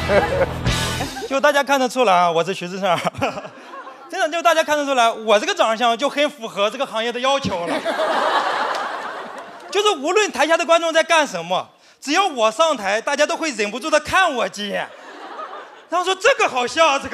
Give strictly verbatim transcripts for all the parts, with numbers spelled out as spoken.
就大家看得出来啊，我是徐志胜。真的，就大家看得出来，我这个长相就很符合这个行业的要求了。就是无论台下的观众在干什么，只要我上台，大家都会忍不住的看我几眼。然后说这个好笑，这个。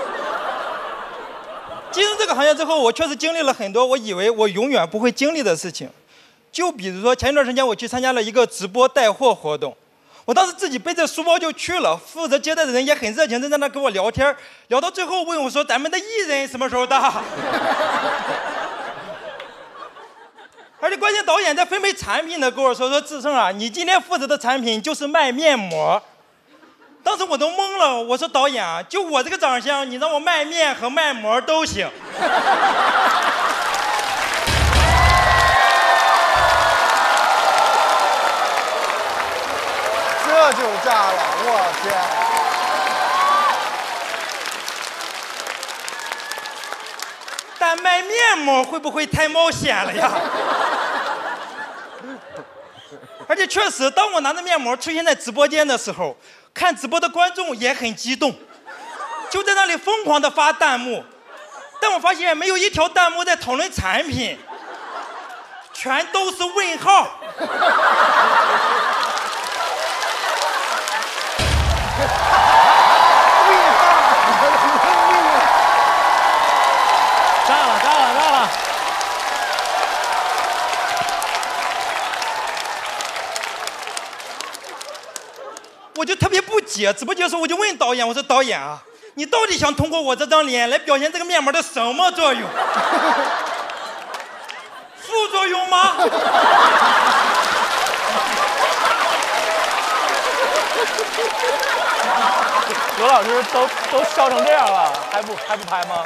进入这个行业之后，我确实经历了很多我以为我永远不会经历的事情。就比如说前一段时间我去参加了一个直播带货活动，我当时自己背着书包就去了，负责接待的人也很热情，在那跟我聊天，聊到最后问我说咱们的艺人什么时候到？而且关键导演在分配产品的跟我说说志胜啊，你今天负责的产品就是卖面膜。当时我都懵了，我说导演啊，就我这个长相，你让我卖面和卖膜都行。 这就炸了，我天！ 但卖面膜会不会太冒险了呀？而且确实，当我拿着面膜出现在直播间的时候，看直播的观众也很激动，就在那里疯狂的发弹幕。但我发现没有一条弹幕在讨论产品，全都是问号。 炸了，炸了，炸了！ 我就特别不解，直播间的时候我就问导演，我说导演啊，你到底想通过我这张脸来表现这个面膜的什么作用？副作用吗？ 罗老师都都笑成这样了，还不还不拍吗？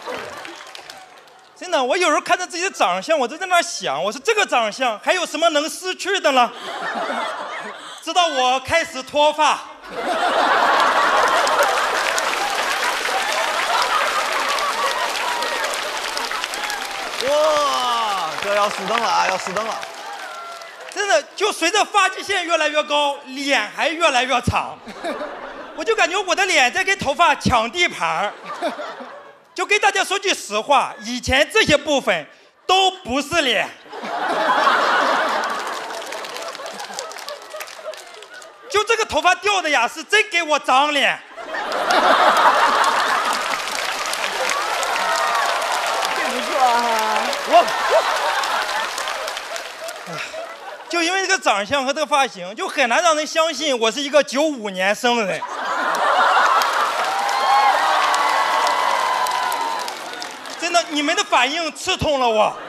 真的，我有时候看着自己的长相，我就在那想，我说这个长相还有什么能失去的呢？直到我开始脱发。 哇，这要熄灯了啊！要熄灯了。 真的，就随着发际线越来越高，脸还越来越长，我就感觉我的脸在跟头发抢地盘。就跟大家说句实话，以前这些部分都不是脸。就这个头发掉的呀，是真给我长脸。 这不错啊！ 我，就因为这个长相和这个发型，就很难让人相信我是一个九五年生的人。真的，你们的反应刺痛了我。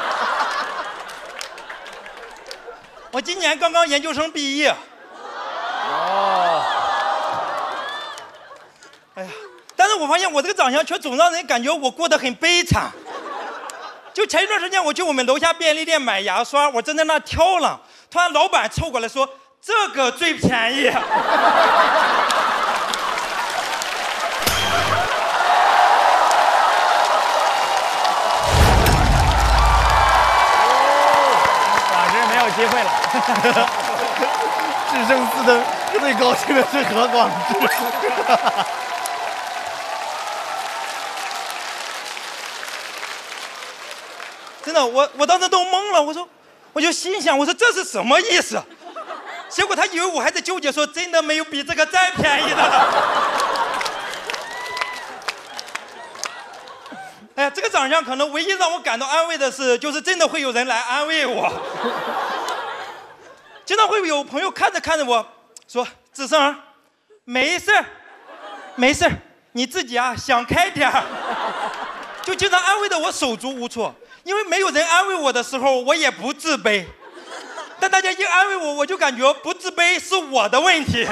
我今年刚刚研究生毕业。哦。哎呀，但是我发现我这个长相却总让人感觉我过得很悲惨。就前一段时间我去我们楼下便利店买牙刷，我正在那挑呢，突然老板凑过来说：“这个最便宜。” 机会了， 智胜四灯最高兴的是何广智。 真的，我我当时都懵了，我说，我就心想，我说这是什么意思？结果他以为我还在纠结，说真的没有比这个再便宜的了。哎呀，这个长相可能唯一让我感到安慰的是，就是真的会有人来安慰我。经常会有朋友看着看着我说：“志胜，没事儿，没事儿，你自己啊想开点儿。”就经常安慰的我手足无措，因为没有人安慰我的时候，我也不自卑。但大家一安慰我，我就感觉不自卑是我的问题，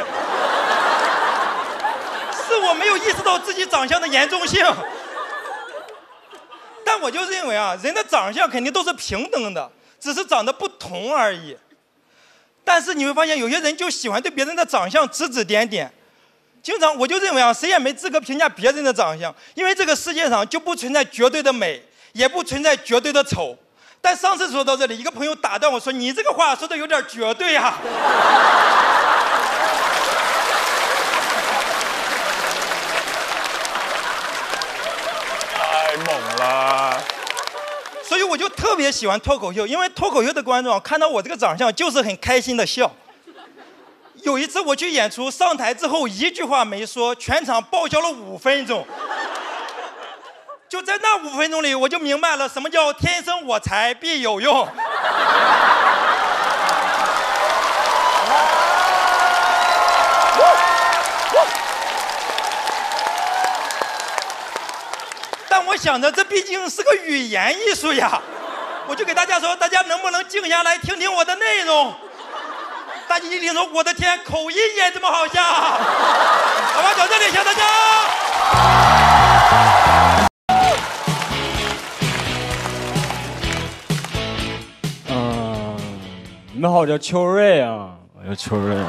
是我没有意识到自己长相的严重性。但我就认为啊，人的长相肯定都是平等的，只是长得不同而已。但是你会发现，有些人就喜欢对别人的长相指指点点。经常我就认为啊，谁也没资格评价别人的长相，因为这个世界上就不存在绝对的美，也不存在绝对的丑。但上次说到这里，一个朋友打断我说：“你这个话说的有点绝对啊。” 所以我就特别喜欢脱口秀，因为脱口秀的观众看到我这个长相就是很开心的笑。有一次我去演出，上台之后一句话没说，全场爆笑了五分钟。就在那五分钟里，我就明白了什么叫天生我材必有用。但我想着这毕竟是个语言艺术呀，我就给大家说，大家能不能静下来听听我的内容？大家一听说，我的天，口音也这么好笑！好吧，到这里，谢谢大家。 嗯，你们好，我叫秋瑞啊，我叫秋瑞。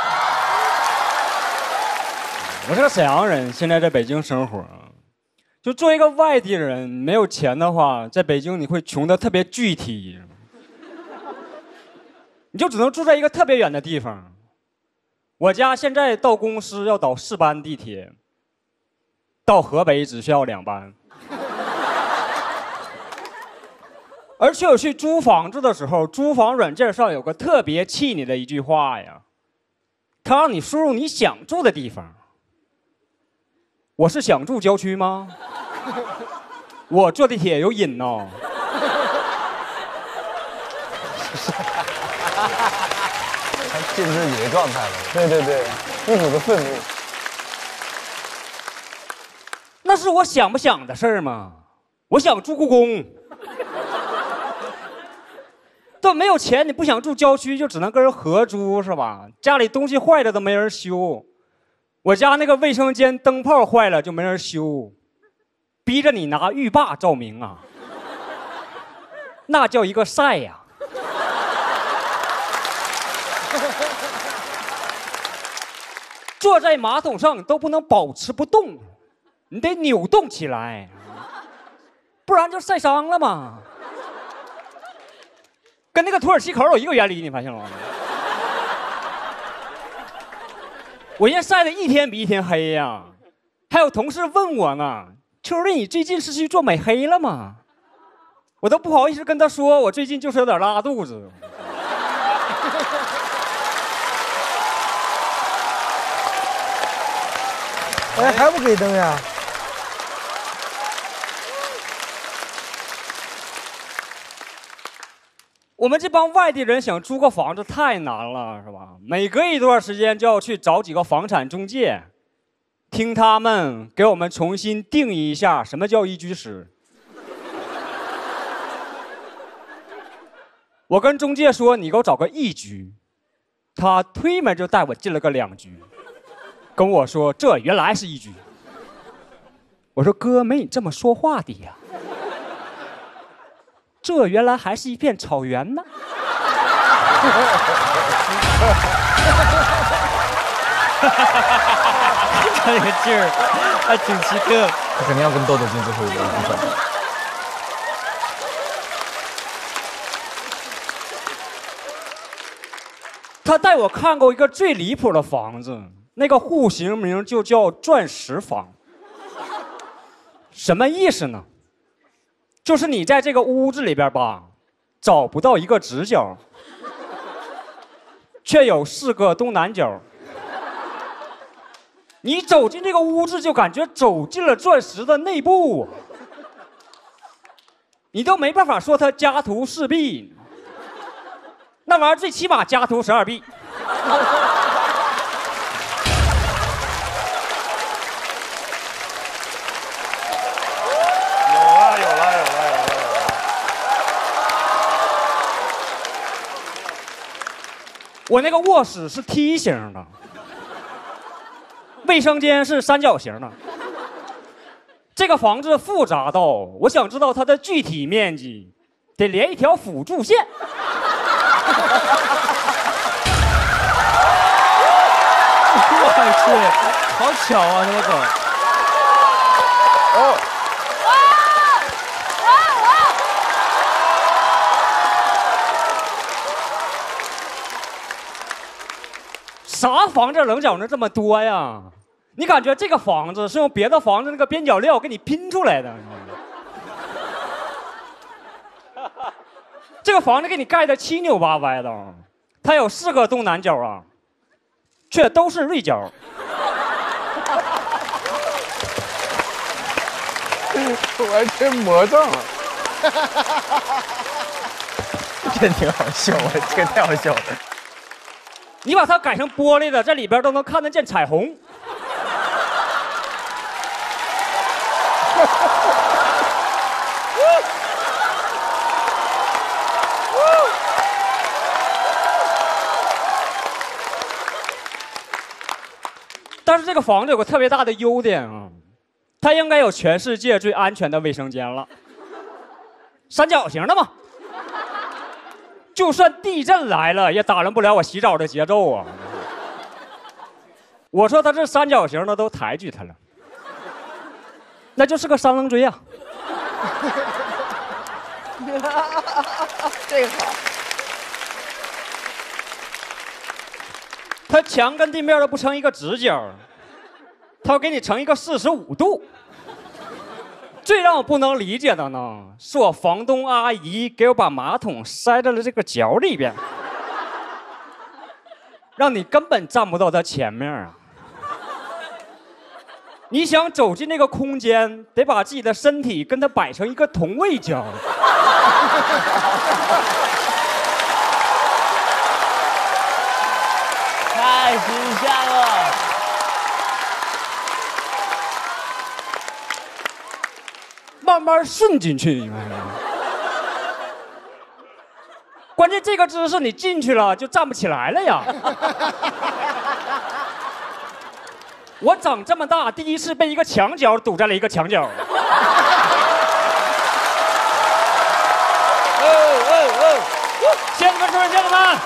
我是个沈阳人，现在在北京生活。就作为一个外地人，没有钱的话，在北京你会穷得特别具体，你就只能住在一个特别远的地方。我家现在到公司要倒四班地铁，到河北只需要两班。而且我去租房子的时候，租房软件上有个特别气你的一句话呀，它让你输入你想住的地方。我是想住郊区吗？我坐地铁有瘾哦。 他进自己的状态了。对对对，一股子愤怒。 那是我想不想的事儿吗？我想住故宫。但没有钱，你不想住郊区，就只能跟人合租，是吧？家里东西坏了都没人修。我家那个卫生间灯泡坏了就没人修，逼着你拿浴霸照明啊，那叫一个晒呀！坐在马桶上都不能保持不动，你得扭动起来，不然就晒伤了嘛。跟那个土耳其口有一个原理，你发现了吗？我现在晒得一天比一天黑呀、啊，还有同事问我呢，秋瑞，你最近是去做美黑了吗？我都不好意思跟他说，我最近就是有点拉肚子。 哎，还不给灯呀？ 我们这帮外地人想租个房子太难了，是吧？每隔一段时间就要去找几个房产中介，听他们给我们重新定义一下什么叫一居室。我跟中介说，你给我找个一居，他推门就带我进了个两居，跟我说这原来是一居。我说哥，没你这么说话的呀。这原来还是一片草原呢。 这个劲儿还挺奇特。 他肯定要跟豆豆进最后一个部分。 他带我看过一个最离谱的房子，那个户型名就叫钻石房。什么意思呢？就是你在这个屋子里边吧，找不到一个直角，却有四个东南角。你走进这个屋子，就感觉走进了钻石的内部，你都没办法说它家徒四壁，那玩意儿最起码家徒十二壁。我那个卧室是梯形的，卫生间是三角形的。这个房子复杂到，我想知道它的具体面积，得连一条辅助线。 我去，好巧啊，这个梗。 哦。 啥房子棱角能这么多呀？你感觉这个房子是用别的房子那个边角料给你拼出来的？ 这个房子给你盖的七扭八歪的，它有四个东南角啊，却都是锐角。 完全魔怔了。 真挺好笑啊，这个太好笑了。 你把它改成玻璃的，这里边都能看得见彩虹。但是这个房子有个特别大的优点啊，它应该有全世界最安全的卫生间了。三角形的嘛，就算地震来了也打乱不了我洗澡的节奏啊。我说它这三角形的都抬举它了，那就是个三棱锥呀。 这个好。 它墙跟地面都不成一个直角，它要给你成一个四十五度。最让我不能理解的呢，是我房东阿姨给我把马桶塞在了这个角里边，让你根本站不到它前面啊。你想走进那个空间，得把自己的身体跟它摆成一个同位角。 太形象了。 慢慢顺进去，你看。关键这个姿势你进去了就站不起来了呀。我长这么大第一次被一个墙角堵在了一个墙角。哦哦哦！谢谢你们，诸位家人们。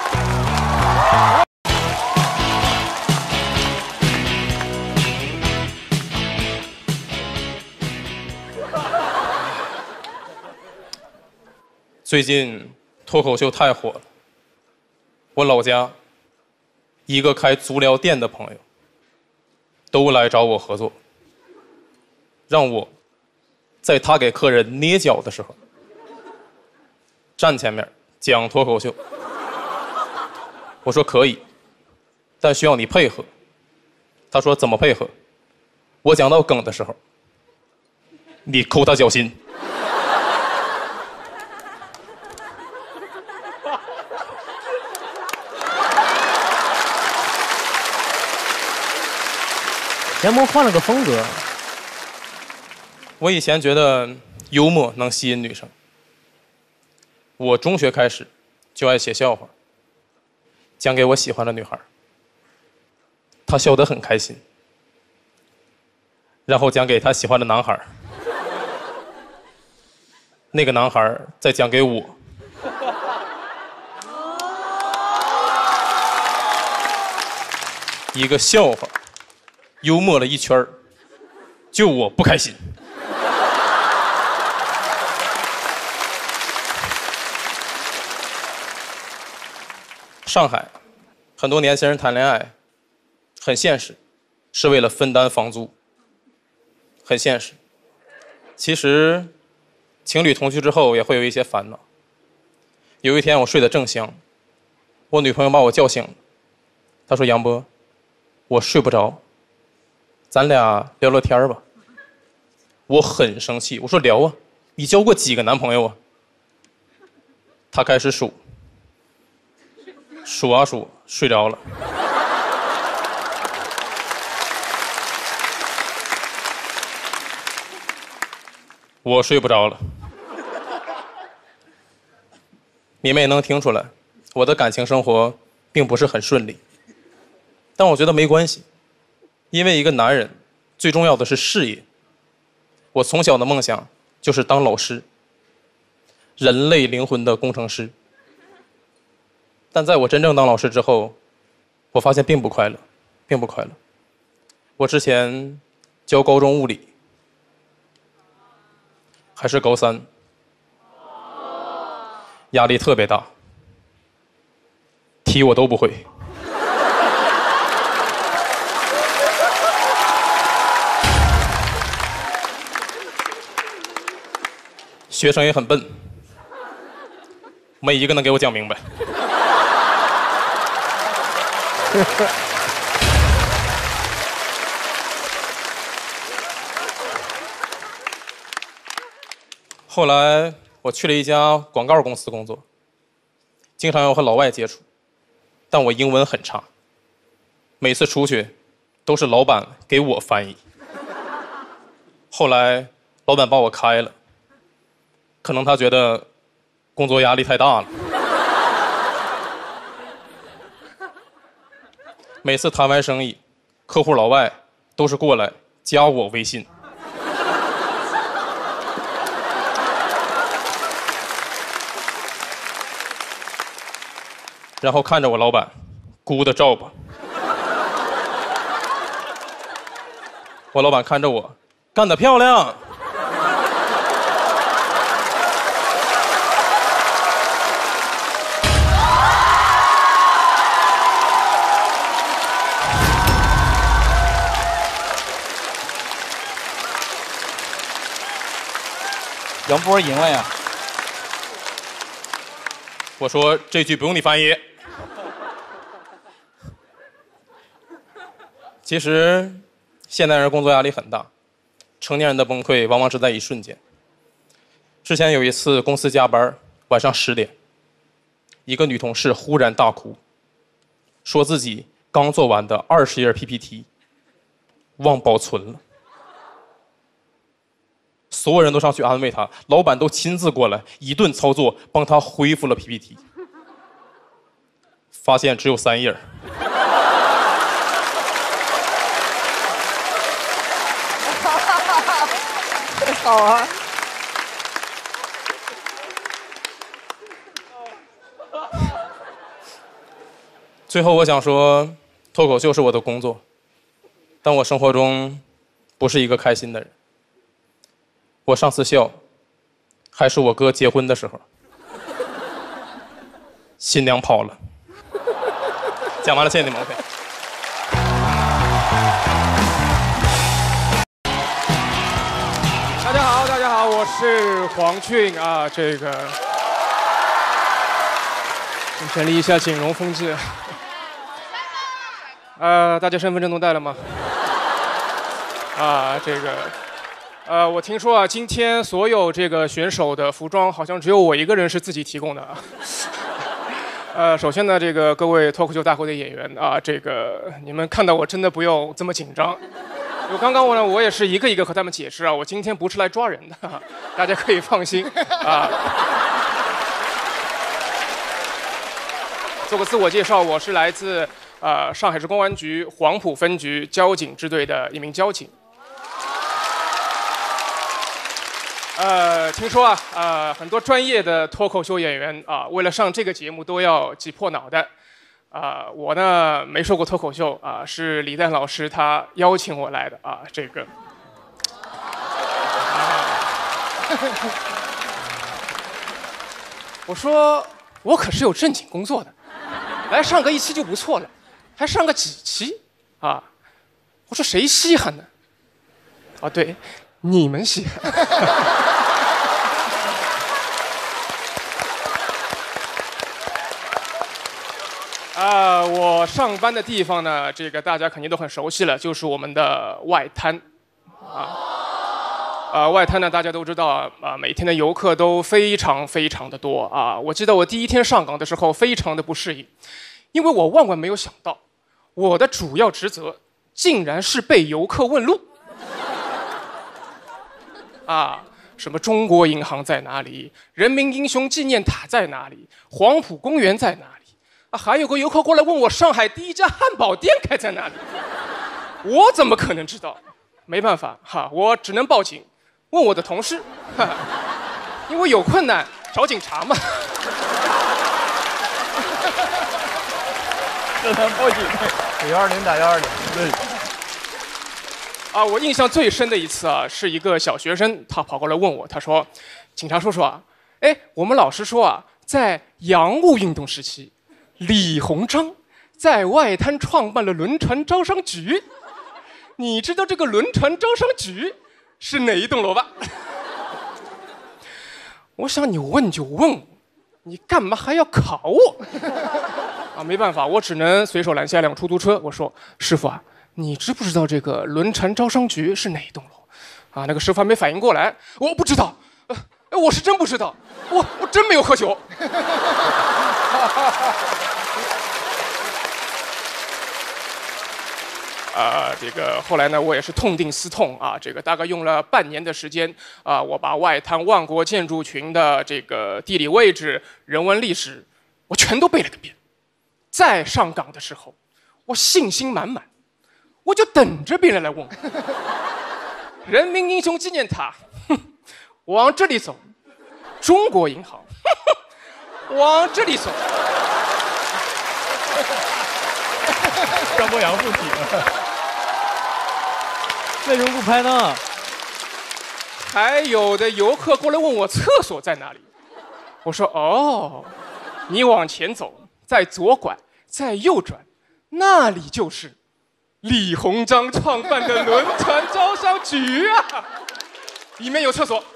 最近脱口秀太火了，我老家一个开足疗店的朋友都来找我合作，让我在他给客人捏脚的时候站前面讲脱口秀。我说可以，但需要你配合。他说怎么配合？我讲到梗的时候，你抠他脚心。 杨萌换了个风格。 我以前觉得幽默能吸引女生，我中学开始就爱写笑话，讲给我喜欢的女孩，她笑得很开心，然后讲给她喜欢的男孩，那个男孩再讲给我。一个笑话幽默了一圈，就我不开心。上海很多年轻人谈恋爱很现实，是为了分担房租，很现实。其实情侣同居之后也会有一些烦恼。有一天我睡得正香，我女朋友把我叫醒了，她说杨波，我睡不着，咱俩聊聊天吧。我很生气，我说聊啊，你交过几个男朋友啊？他开始数，数啊数，睡着了。我睡不着了。你们也能听出来，我的感情生活并不是很顺利，但我觉得没关系，因为一个男人最重要的是事业。我从小的梦想就是当老师，人类灵魂的工程师。但在我真正当老师之后，我发现并不快乐，并不快乐。我之前教高中物理，还是高三，压力特别大，题我都不会。学生也很笨， 没一个能给我讲明白。后来我去了一家广告公司工作，经常要和老外接触，但我英文很差，每次出去都是老板给我翻译。后来老板把我开了，可能他觉得工作压力太大了。每次谈完生意，客户老外都是过来加我微信。然后看着我老板 good job。 我老板看着我干得漂亮。 杨波赢了呀！ 我说这句不用你翻译。其实，现代人工作压力很大，成年人的崩溃往往只在一瞬间。之前有一次公司加班，晚上十点，一个女同事忽然大哭，说自己刚做完的二十页 P P T 忘保存了。所有人都上去安慰她，老板都亲自过来一顿操作，帮她恢复了 P P T。发现只有三页。 好啊！ 最后我想说，脱口秀是我的工作，但我生活中不是一个开心的人。我上次笑，还是我哥结婚的时候，新娘跑了。讲完了，谢谢你们。OK。 大家好，大家好，我是黄俊啊，这个整理一下锦荣风纪。呃，大家身份证都带了吗？啊，这个，呃，我听说啊，今天所有这个选手的服装，好像只有我一个人是自己提供的啊。呃，首先呢，这个各位脱口秀大会的演员啊，这个你们看到我真的不用这么紧张。我刚刚我呢，我也是一个一个和他们解释啊，我今天不是来抓人的，大家可以放心啊。做个自我介绍，我是来自呃上海市公安局黄埔分局交警支队的一名交警。呃，听说啊，呃，很多专业的脱口秀演员啊，为了上这个节目都要挤破脑袋。啊、呃，我呢没说过脱口秀啊、呃，是李诞老师他邀请我来的啊，这个。我说我可是有正经工作的，来上个一期就不错了，还上个几期啊？我说谁稀罕呢？啊，对，你们稀罕。啊、呃，我上班的地方呢，这个大家肯定都很熟悉了，就是我们的外滩，啊，啊、呃，外滩呢大家都知道啊、呃，每天的游客都非常非常的多啊。我记得我第一天上岗的时候，非常的不适应，因为我万万没有想到，我的主要职责竟然是被游客问路，啊。什么中国银行在哪里？人民英雄纪念塔在哪里？黄埔公园在哪里？啊，还有个游客过来问我上海第一家汉堡店开在哪里？我怎么可能知道？没办法哈，我只能报警，问我的同事，哈，因为有困难找警察嘛。 只能报警，打幺二零打幺二零。对。 啊，我印象最深的一次啊，是一个小学生，他跑过来问我，他说：“警察叔叔啊，哎，我们老师说啊，在洋务运动时期，李鸿章在外滩创办了轮船招商局，你知道这个轮船招商局是哪一栋楼吧？”我想你问就问， 你干嘛还要考我？啊，没办法，我只能随手拦下一辆出租车。我说：“师傅啊，你知不知道这个轮船招商局是哪一栋楼？”啊，那个师傅还没反应过来，我不知道，呃，我是真不知道，我我真没有喝酒。啊，这个后来呢，我也是痛定思痛啊，这个大概用了半年的时间啊，我把外滩万国建筑群的这个地理位置、人文历史，我全都背了个遍。再上岗的时候，我信心满满，我就等着别人来问我。人民英雄纪念塔，哼，往这里走；中国银行，哼，往这里走。 张博洋附体了， 为什么不拍呢？ 还有的游客过来问我厕所在哪里，我说哦，你往前走，再左拐，再右转，那里就是李鸿章创办的轮船招商局啊，里面有厕所。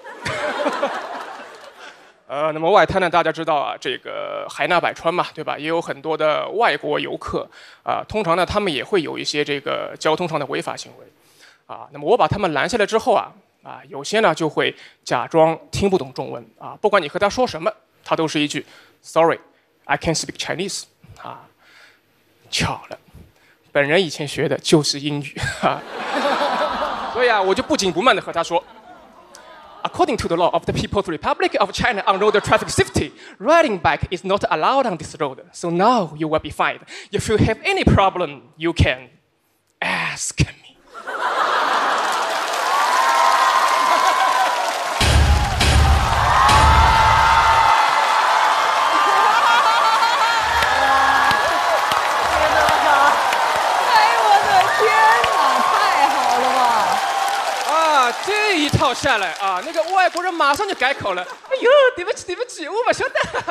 呃，那么外滩呢，大家知道啊，这个海纳百川嘛，对吧？也有很多的外国游客啊、呃，通常呢，他们也会有一些这个交通上的违法行为啊。那么我把他们拦下来之后啊，啊，有些呢就会假装听不懂中文啊，不管你和他说什么，他都是一句 "Sorry, I can't speak Chinese" 啊。巧了，本人以前学的就是英语啊，所以啊，我就不紧不慢地和他说。According to the law of the People's Republic of China on road traffic safety, riding bike is not allowed on this road. So now you will be fined. If you have any problem, you can ask me. 这一套下来啊，那个外国人马上就改口了。哎呦，对不起，对不起，我不晓得。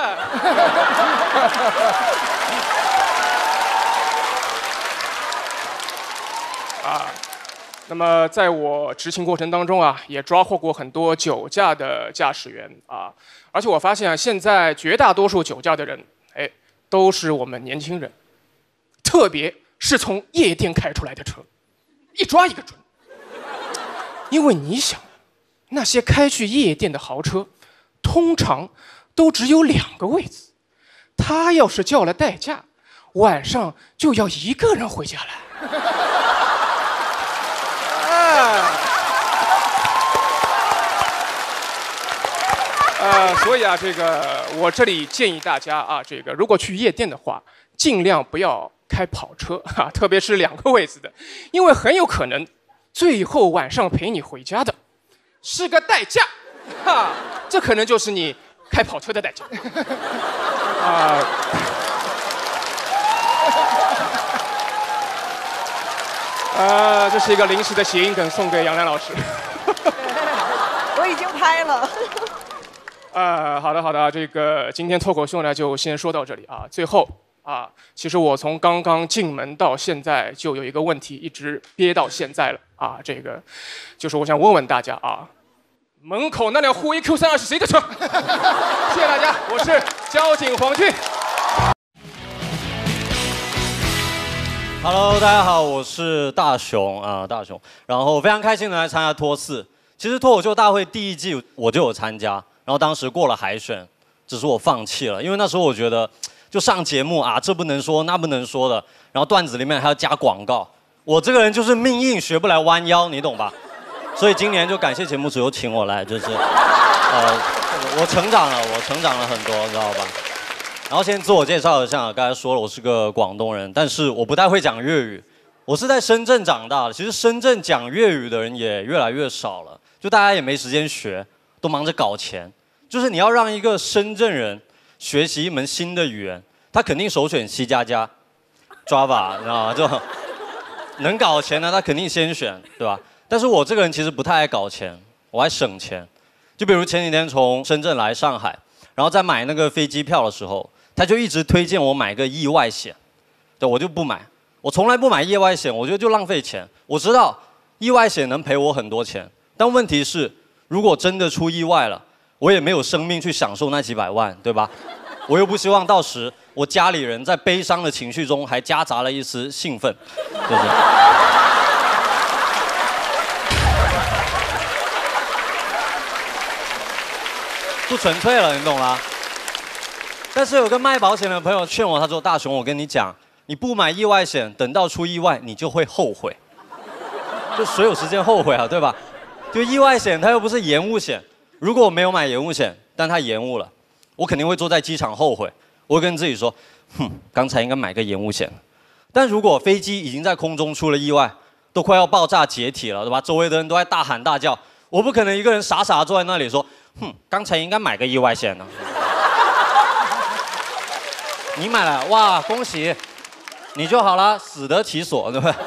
啊，那么在我执勤过程当中啊，也抓获过很多酒驾的驾驶员啊，而且我发现啊，现在绝大多数酒驾的人，哎，都是我们年轻人，特别是从夜店开出来的车，一抓一个准。因为你想，那些开去夜店的豪车，通常都只有两个位子，他要是叫了代驾，晚上就要一个人回家来。啊，呃，所以啊，这个我这里建议大家啊，这个如果去夜店的话，尽量不要开跑车啊，特别是两个位子的，因为很有可能。最后晚上陪你回家的，是个代驾，哈，这可能就是你开跑车的代驾。啊，呃，这是一个临时的谐音梗，送给杨澜老师。 我已经拍了。 呃，好的好的，这个今天脱口秀呢就先说到这里啊。最后啊，其实我从刚刚进门到现在就有一个问题一直憋到现在了。啊，这个就是我想问问大家啊，门口那辆沪 E Q 三二是谁的车？谢谢大家，我是交警黄俊。 Hello， 大家好，我是大雄啊、呃，大雄。然后非常开心的来参加脱四。其实脱口秀大会第一季我就有参加，然后当时过了海选，只是我放弃了，因为那时候我觉得就上节目啊，这不能说那不能说的，然后段子里面还要加广告。我这个人就是命硬，学不来弯腰，你懂吧？所以今年就感谢节目组又请我来，就是，呃，我成长了，我成长了很多，知道吧？然后先自我介绍一下，刚才说了我是个广东人，但是我不太会讲粤语，我是在深圳长大的。其实深圳讲粤语的人也越来越少了，就大家也没时间学，都忙着搞钱。就是你要让一个深圳人学习一门新的语言，他肯定首选 C 加加、Java， 你知道吗？就能搞钱呢，他肯定先选，对吧？但是我这个人其实不太爱搞钱，我爱省钱。就比如前几天从深圳来上海，然后在买那个飞机票的时候，他就一直推荐我买个意外险，对，我就不买，我从来不买意外险，我觉得就浪费钱。我知道意外险能赔我很多钱，但问题是，如果真的出意外了，我也没有生命去享受那几百万，对吧？ 我又不希望到时我家里人在悲伤的情绪中还夹杂了一丝兴奋，就是。不纯粹了，你懂吗？但是有个卖保险的朋友劝我，他说：“大雄，我跟你讲，你不买意外险，等到出意外，你就会后悔。就谁有时间后悔啊，对吧？就意外险，它又不是延误险。如果我没有买延误险，但它延误了，我肯定会坐在机场后悔。我会跟自己说，哼，刚才应该买个延误险。但如果飞机已经在空中出了意外，都快要爆炸解体了，对吧？周围的人都在大喊大叫，我不可能一个人傻傻坐在那里说，哼，刚才应该买个意外险呢。你买了，哇，恭喜，你就好了，死得其所，对吧？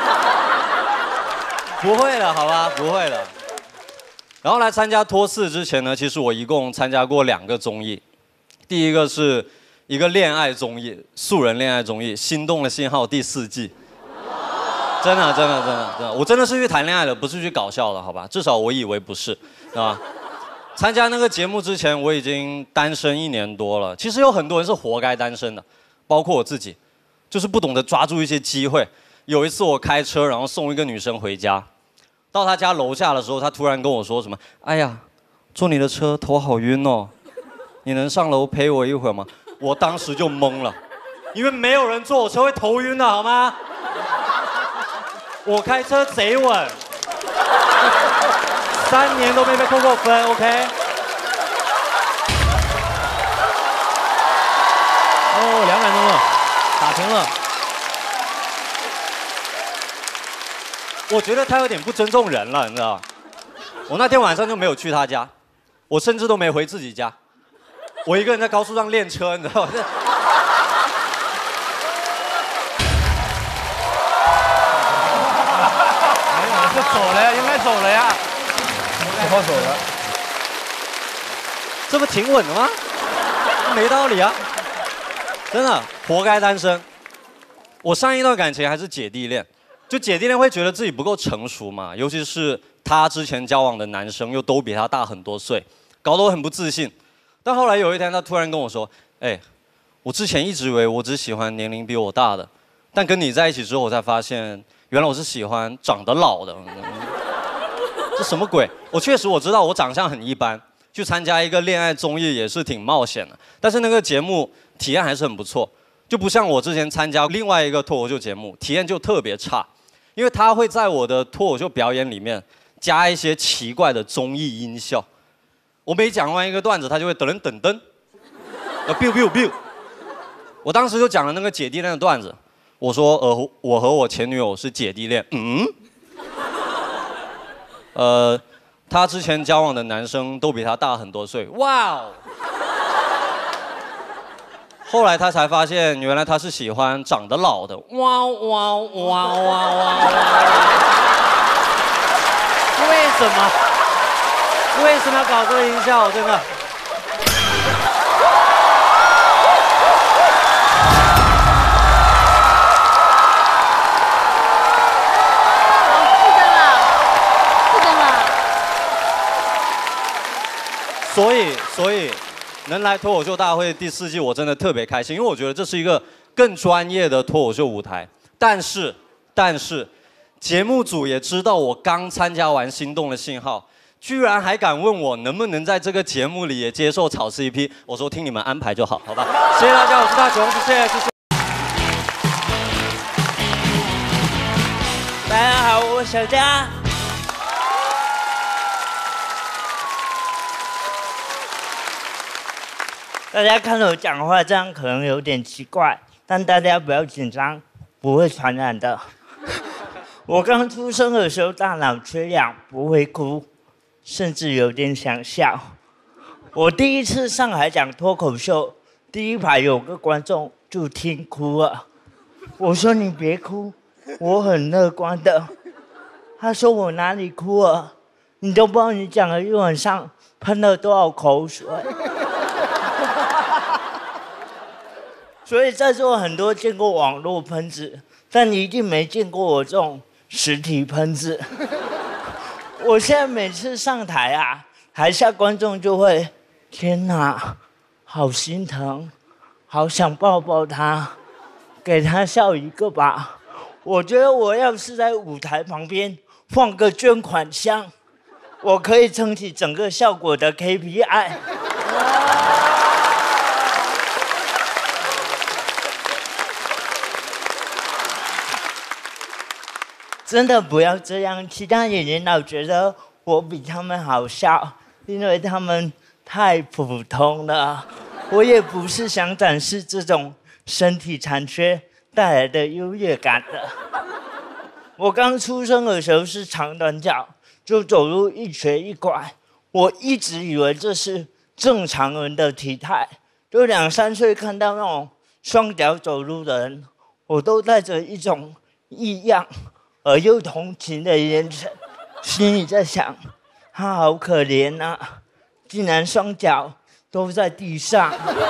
不会的，好吧，不会的。然后来参加托四之前呢，其实我一共参加过两个综艺，第一个是一个恋爱综艺，素人恋爱综艺《心动的信号》第四季。真的，真的，真的，真的，我真的是去谈恋爱的，不是去搞笑的，好吧？至少我以为不是，啊。参加那个节目之前，我已经单身一年多了。其实有很多人是活该单身的，包括我自己，就是不懂得抓住一些机会。有一次我开车，然后送一个女生回家，到她家楼下的时候，她突然跟我说什么：“哎呀，坐你的车头好晕哦，你能上楼陪我一会儿吗？”我当时就懵了，因为没有人坐我车会头晕的好吗？我开车贼稳。三年都没被扣过分 ，OK？ 哦，两点钟了，打停了。 我觉得他有点不尊重人了，你知道吗？我那天晚上就没有去他家，我甚至都没回自己家，我一个人在高速上练车，你知道吗？ 这走了呀，应该走了呀。 只好走了。 这不挺稳的吗？没道理啊！真的，活该单身。我上一段感情还是姐弟恋，就姐弟恋会觉得自己不够成熟嘛，尤其是他之前交往的男生又都比他大很多岁，搞得我很不自信。但后来有一天，他突然跟我说：“哎，我之前一直以为我只喜欢年龄比我大的，但跟你在一起之后，我才发现原来我是喜欢长得老的。”这什么鬼？我确实我知道我长相很一般，去参加一个恋爱综艺也是挺冒险的，但是那个节目体验还是很不错，就不像我之前参加另外一个脱口秀节目，体验就特别差，因为他会在我的脱口秀表演里面加一些奇怪的综艺音效，我每讲完一个段子，他就会噔噔噔，呃 biu biu biu， 我当时就讲了那个姐弟恋的段子，我说呃我和我前女友是姐弟恋，嗯。呃，他之前交往的男生都比他大很多岁，哇哦！后来他才发现，原来他是喜欢长得老的，哇哇哇哇哇！为什么？为什么要搞这个音效？真的。所以，所以能来脱口秀大会第四季，我真的特别开心，因为我觉得这是一个更专业的脱口秀舞台。但是，但是，节目组也知道我刚参加完《心动的信号》，居然还敢问我能不能在这个节目里也接受炒 C P。我说听你们安排就好，好吧？谢谢大家，我是大雄，谢谢，谢谢。 大家好，我是小佳。大家看着我讲话这样可能有点奇怪，但大家不要紧张，不会传染的。我刚出生的时候大脑缺氧，不会哭，甚至有点想笑。我第一次上海讲脱口秀，第一排有个观众就听哭了。我说你别哭，我很乐观的。他说我哪里哭了？你都不知道你讲了一晚上喷了多少口水。所以在座很多见过网络喷子，但你一定没见过我这种实体喷子。我现在每次上台啊，台下观众就会，天哪， 好心疼，好想抱抱他，给他笑一个吧。我觉得我要是在舞台旁边放个捐款箱，我可以撑起整个效果的 K P I。真的不要这样，其他演员老觉得我比他们好笑，因为他们太普通了。我也不是想展示这种身体残缺带来的优越感的。我刚出生的时候是长短脚，就走路一瘸一拐，我一直以为这是正常人的体态。就两三岁看到那种双脚走路的人，我都带着一种异样而又同情的眼神，心里在想，他好可怜啊，竟然双脚都在地上。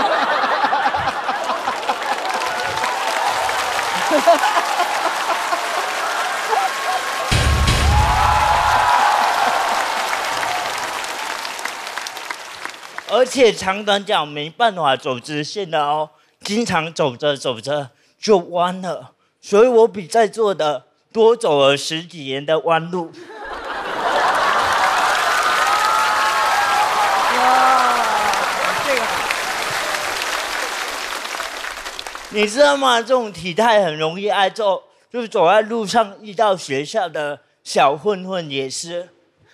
而且长短脚没办法走直线的哦，经常走着走着就弯了，所以我比在座的多走了十几年的弯路。 这个你知道吗？这种体态很容易挨揍，就是走在路上遇到学校的小混混也是。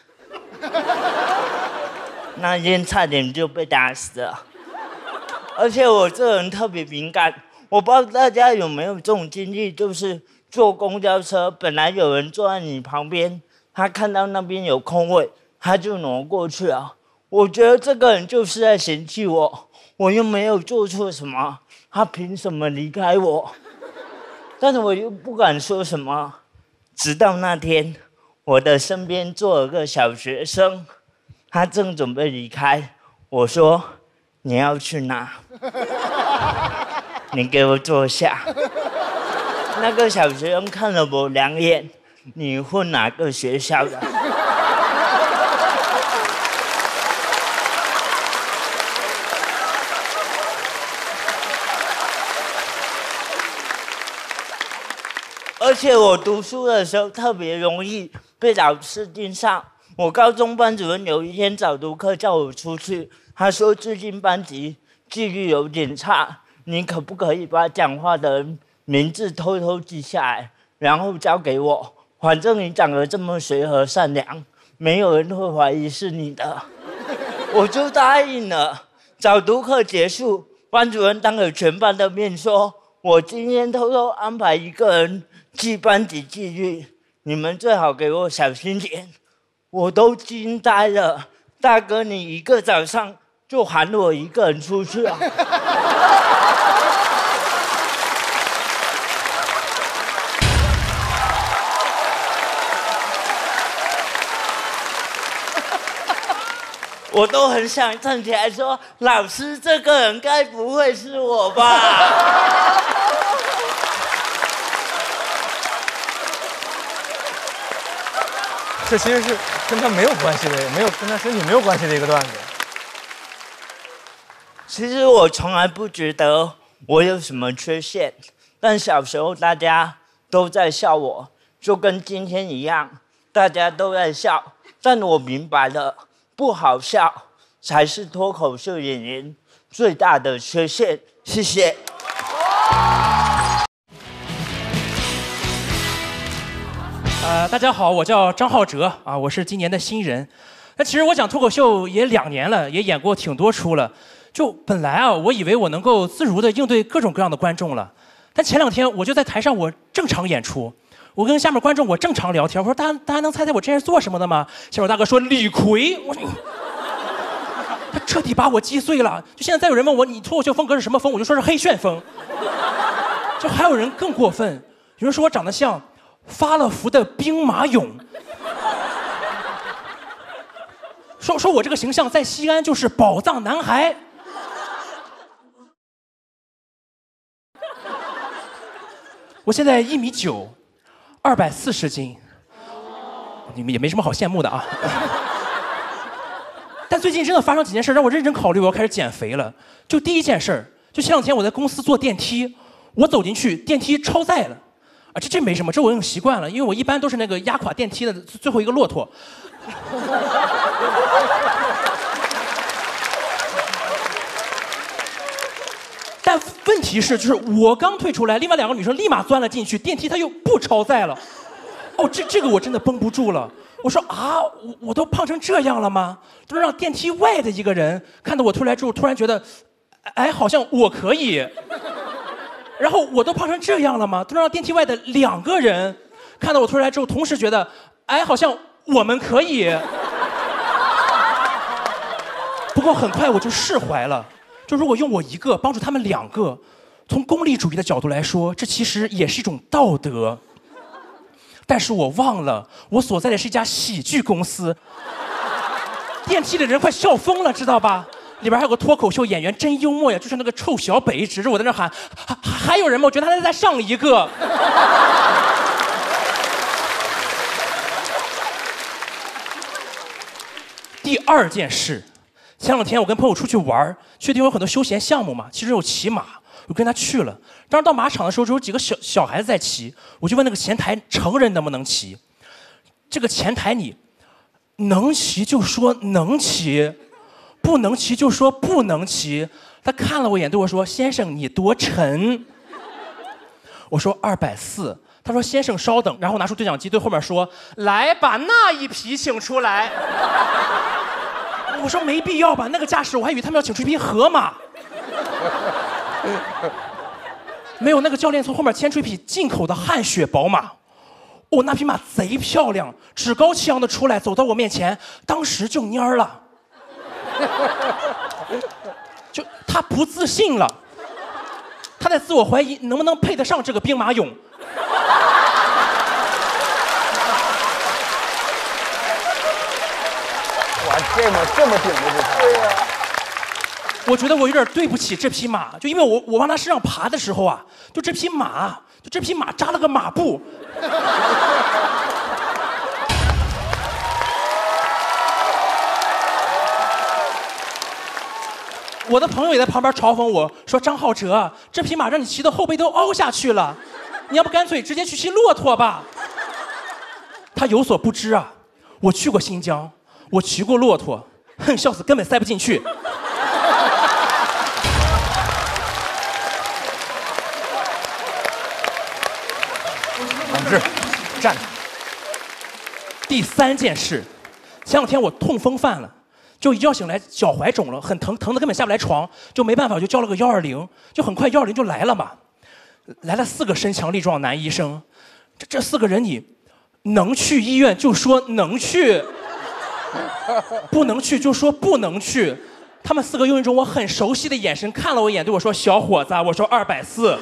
那天差点就被打死了。而且我这人特别敏感，我不知道大家有没有这种经历，就是坐公交车，本来有人坐在你旁边，他看到那边有空位，他就挪过去啊。我觉得这个人就是在嫌弃我，我又没有做错什么，他凭什么离开我？但是我又不敢说什么。直到那天，我的身边坐了个小学生，他正准备离开，我说：“你要去哪？你给我坐下。”那个小学生看了我两眼，你混哪个学校的？而且我读书的时候特别容易被老师盯上。我高中班主任有一天早读课叫我出去，他说最近班级纪律有点差，你可不可以把讲话的人名字偷偷记下来，然后交给我？反正你长得这么随和善良，没有人会怀疑是你的。我就答应了。早读课结束，班主任当着全班的面说：“我今天偷偷安排一个人记班级纪律，你们最好给我小心点。”我都惊呆了，大哥，你一个早上就喊我一个人出去啊？我都很想站起来说：“老师，这个人该不会是我吧？” 这其实是跟他没有关系的，没有跟他身体没有关系的一个段子。 其实我从来不觉得我有什么缺陷，但小时候大家都在笑我，就跟今天一样，大家都在笑。但我明白了，不好笑才是脱口秀演员最大的缺陷。谢谢。 呃，大家好，我叫张浩哲啊，我是今年的新人。那其实我讲脱口秀也两年了，也演过挺多出了。就本来啊，我以为我能够自如的应对各种各样的观众了，但前两天我就在台上我正常演出，我跟下面观众我正常聊天，我说大家大家能猜猜我这是做什么的吗？下面大哥说李逵，我他彻底把我击碎了。就现在再有人问我你脱口秀风格是什么风，我就说是黑旋风。就还有人更过分，有人说我长得像发了福的兵马俑，说说我这个形象在西安就是宝藏男孩。我现在一米九，二百四十斤，你们也没什么好羡慕的啊。但最近真的发生几件事，让我认真考虑我要开始减肥了。就第一件事儿，就前两天我在公司坐电梯，我走进去，电梯超载了，啊，这这没什么，这我已经习惯了，因为我一般都是那个压垮电梯的最后一个骆驼。但问题是，就是我刚退出来，另外两个女生立马钻了进去，电梯它又不超载了。哦，这这个我真的绷不住了。我说啊，我我都胖成这样了吗？都让电梯外的一个人看到我出来之后，突然觉得，哎，好像我可以。然后我都胖成这样了吗？都让电梯外的两个人看到我出来之后，同时觉得，哎，好像我们可以。不过很快我就释怀了。就如果用我一个帮助他们两个，从功利主义的角度来说，这其实也是一种道德。但是我忘了，我所在的是一家喜剧公司，电梯的人快笑疯了，知道吧？里边还有个脱口秀演员，真幽默呀，就是那个臭小北，指着我在那喊，还还有人吗？我觉得他在上一个。第二件事。前两天我跟朋友出去玩，去的地方有很多休闲项目嘛，其中有骑马，我跟他去了。当时到马场的时候，只有几个小小孩子在骑，我就问那个前台成人能不能骑。这个前台你能骑就说能骑，不能骑就说不能骑。他看了我一眼，对我说：“先生，你多沉？”我说：“二百四。”他说：“先生，稍等。”然后拿出对讲机对后面说：“来，把那一匹请出来。”我说没必要吧，那个架势我还以为他们要请出一匹河马。没有，那个教练从后面牵出一匹进口的汗血宝马。哦，那匹马贼漂亮，趾高气扬的出来，走到我面前，当时就蔫儿了。就他不自信了，他在自我怀疑能不能配得上这个兵马俑。 哇，这么这么顶的这台。对呀。 我觉得我有点对不起这匹马，就因为我我往它身上爬的时候啊，就这匹马，就这匹马扎了个马步。我的朋友也在旁边嘲讽我说：“张浩哲，这匹马让你骑的后背都凹下去了，你要不干脆直接去骑骆驼吧？”他有所不知啊，我去过新疆，我骑过骆驼，哼，笑死，根本塞不进去。同志，站着。第三件事，前两天我痛风犯了。就一觉醒来，脚踝肿了，很疼，疼的根本下不来床，就没办法，就叫了个幺二零，就很快幺二零就来了嘛，来了四个身强力壮男医生，这这四个人你能去医院就说能去，不能去就说不能去，他们四个用一种我很熟悉的眼神看了我一眼，对我说：“小伙子，我说二百四。”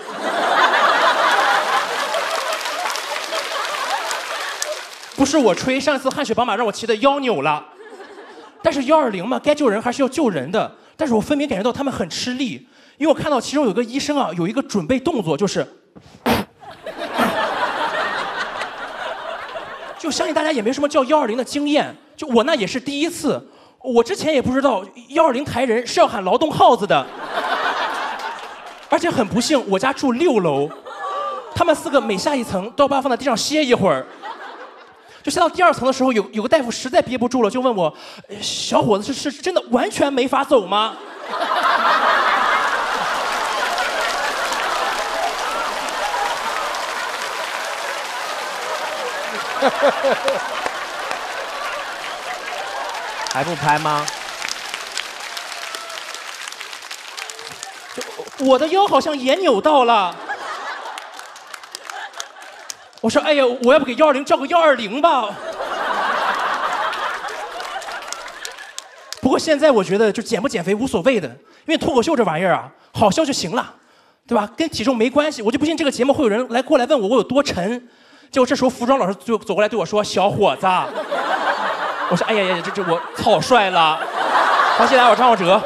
不是我吹，上一次汗血宝马让我骑的腰扭了。但是幺二零嘛，该救人还是要救人的。但是我分明感觉到他们很吃力，因为我看到其中有个医生啊，有一个准备动作，就是，就相信大家也没什么叫幺二零的经验，就我那也是第一次，我之前也不知道幺二零抬人是要喊劳动号子的，而且很不幸，我家住六楼，他们四个每下一层都要把我放在地上歇一会儿。就下到第二层的时候，有有个大夫实在憋不住了，就问我：“小伙子，是是真的完全没法走吗？” 还不拍吗？ 我的腰好像也扭到了。我说：“哎呀，我要不给幺二零叫个幺二零吧？”不过现在我觉得就减不减肥无所谓的，因为脱口秀这玩意儿啊，好笑就行了，对吧？跟体重没关系。我就不信这个节目会有人来过来问我我有多沉。结果这时候服装老师就走过来对我说：“小伙子。”我说：“哎呀呀，这这我草率了。”好，谢谢大家，我张浩哲。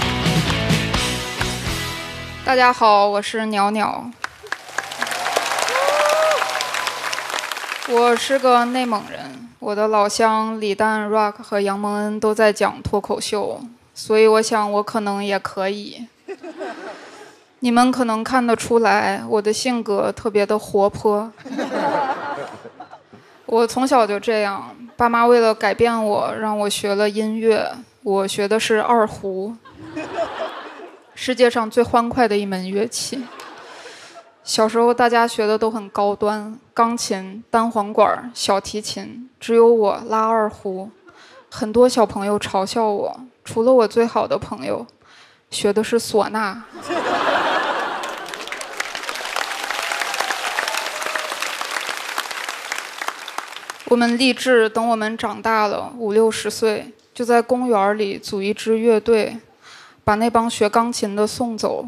大家好，我是鸟鸟。我是个内蒙人， 我的老乡李诞、Rock 和杨蒙恩都在讲脱口秀，所以我想我可能也可以。你们可能看得出来，我的性格特别的活泼。我从小就这样，爸妈为了改变我，让我学了音乐，我学的是二胡，世界上最欢快的一门乐器。小时候大家学的都很高端，钢琴、单簧管、小提琴，只有我拉二胡。很多小朋友嘲笑我，除了我最好的朋友，学的是唢呐。我们立志，等我们长大了，五六十岁，就在公园里组一支乐队，把那帮学钢琴的送走。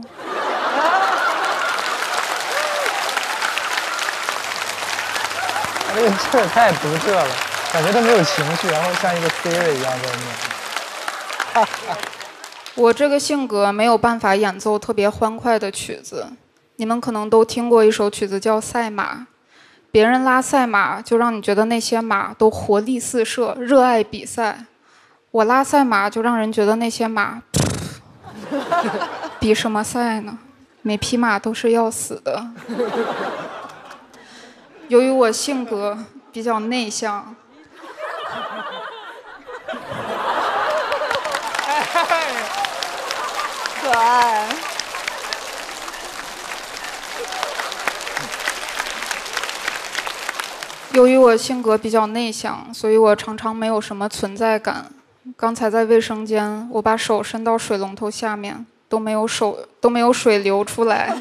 这个劲儿太独特了，感觉他没有情绪，然后像一个 Siri 一样在念。 我这个性格没有办法演奏特别欢快的曲子，你们可能都听过一首曲子叫《赛马》，别人拉赛马就让你觉得那些马都活力四射，热爱比赛；我拉赛马就让人觉得那些马，比什么赛呢？每匹马都是要死的。由于我性格比较内向， 可爱。 由于我性格比较内向，所以我常常没有什么存在感。刚才在卫生间，我把手伸到水龙头下面，都没有手都没有水流出来。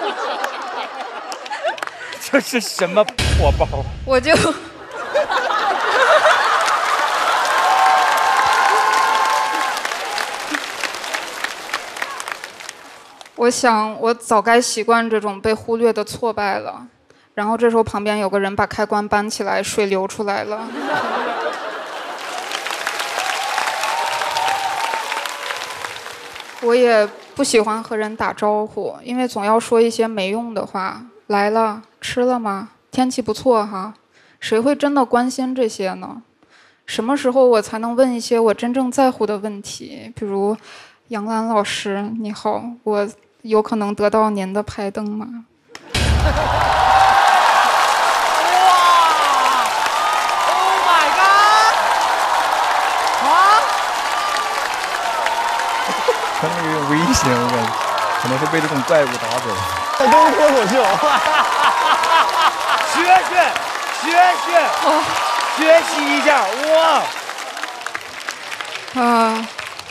这是什么破包？ 我就我想，我早该习惯这种被忽略的挫败了。然后这时候旁边有个人把开关搬起来，水流出来了。我也不喜欢和人打招呼，因为总要说一些没用的话。来了，吃了吗？天气不错哈。谁会真的关心这些呢？什么时候我才能问一些我真正在乎的问题？比如，杨澜老师，你好，我有可能得到您的拍灯吗？ 哇 ！Oh my god！ 啊！ 他那个有危险，我感觉可能会被这种怪物打走。 在跟脱口秀， 学学学学， 哦、 学习一下哇！ 啊，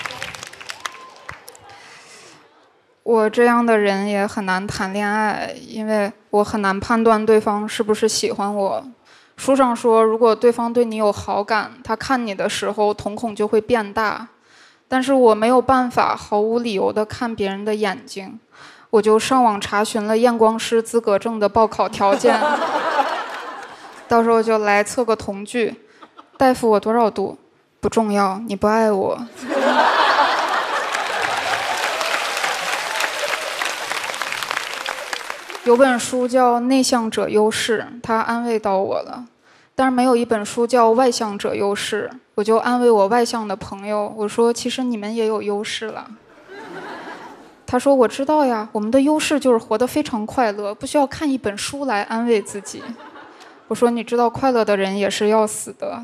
我这样的人也很难谈恋爱，因为我很难判断对方是不是喜欢我。书上说，如果对方对你有好感，他看你的时候瞳孔就会变大，但是我没有办法毫无理由地看别人的眼睛。我就上网查询了验光师资格证的报考条件，到时候就来测个瞳距。大夫，我多少度？不重要，你不爱我。有本书叫《内向者优势》，它安慰到我了。但是没有一本书叫《外向者优势》，我就安慰我外向的朋友，我说其实你们也有优势了。他说我知道呀，我们的优势就是活得非常快乐，不需要看一本书来安慰自己。我说你知道快乐的人也是要死的。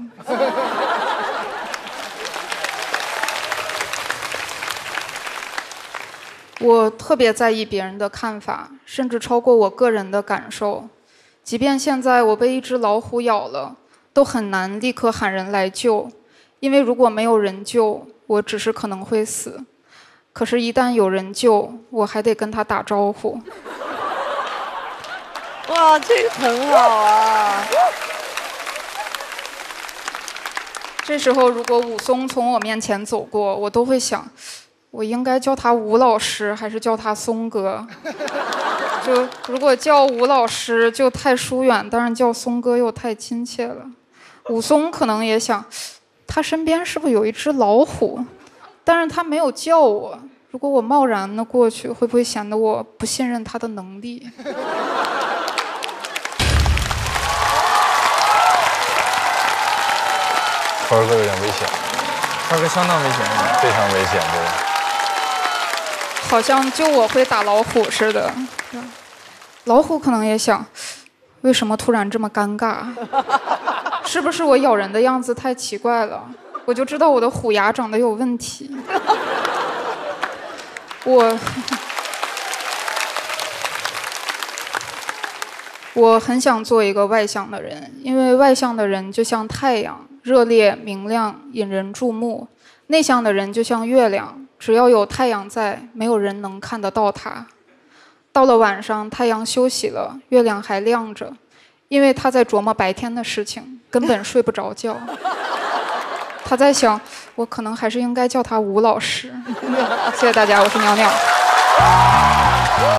我特别在意别人的看法，甚至超过我个人的感受。即便现在我被一只老虎咬了，都很难立刻喊人来救，因为如果没有人救，我只是可能会死。可是，一旦有人救，我还得跟他打招呼。 哇，这个很好啊！ 这时候，如果武松从我面前走过，我都会想，我应该叫他吴老师，还是叫他松哥？就如果叫吴老师就太疏远，当然叫松哥又太亲切了。武松可能也想，他身边是不是有一只老虎？但是他没有叫我，如果我贸然的过去，会不会显得我不信任他的能力？ 超哥有点危险， 超哥相当危险， 非常危险，对。 好像就我会打老虎似的。老虎可能也想，为什么突然这么尴尬？是不是我咬人的样子太奇怪了？我就知道我的虎牙长得有问题。我我很想做一个外向的人，因为外向的人就像太阳，热烈明亮，引人注目；内向的人就像月亮，只要有太阳在，没有人能看得到它。到了晚上，太阳休息了，月亮还亮着，因为他在琢磨白天的事情，根本睡不着觉。他在想，我可能还是应该叫他吴老师。谢谢大家，我是鸟鸟。